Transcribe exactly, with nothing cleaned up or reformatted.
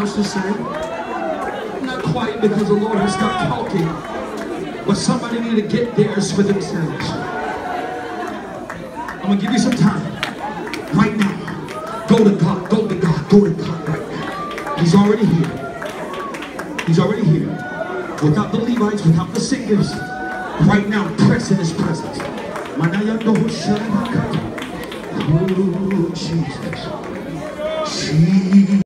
else to say. Not quite, because the Lord has stopped talking. But somebody need to get theirs for themselves. I'm going to give you some time. Right now. Go to God. Go to God. Go to God right now. He's already here. He's already here. Without the Levites, without the singers. Right now, press in his presence. Oh, Jesus. Jesus.